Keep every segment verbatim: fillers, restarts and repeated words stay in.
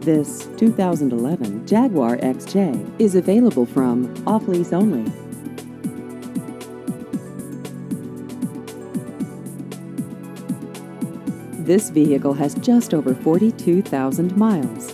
This two thousand eleven Jaguar X J is available from Off Lease Only. This vehicle has just over forty-two thousand miles.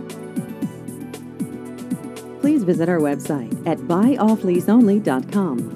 Please visit our website at buy off lease only dot com.